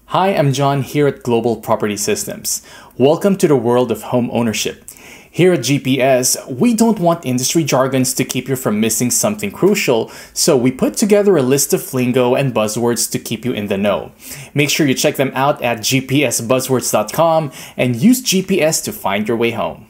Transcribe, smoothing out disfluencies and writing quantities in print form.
Hi, I'm John here at Global Property Systems. Welcome to the world of home ownership. Here at GPS, we don't want industry jargons to keep you from missing something crucial, so we put together a list of lingo and buzzwords to keep you in the know. Make sure you check them out at gpsbuzzwords.com and use GPS to find your way home.